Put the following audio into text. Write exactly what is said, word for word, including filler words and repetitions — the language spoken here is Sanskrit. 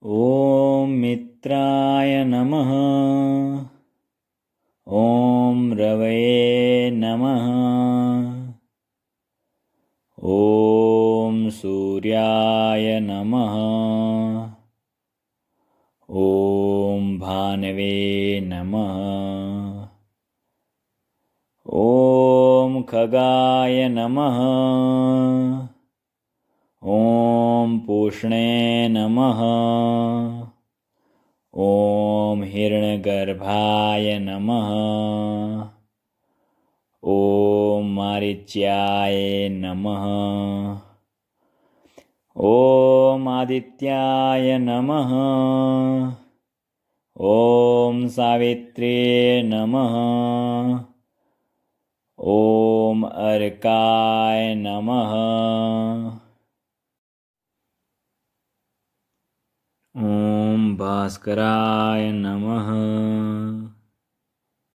ॐ मित्राय नमः। ॐ रवये नमः। ॐ सूर्याय नमः। ॐ भानवे नमः। ॐ खगाय नमः। ॐ पूष्णे नमः। ॐ हिरण्यगर्भाय नमः। ॐ मारीच्याय नमः। ॐ आदित्याय नमः। ॐ सावित्र्ये नमः। ॐ अर्काय नमः। ॐ भास्कराय नमः।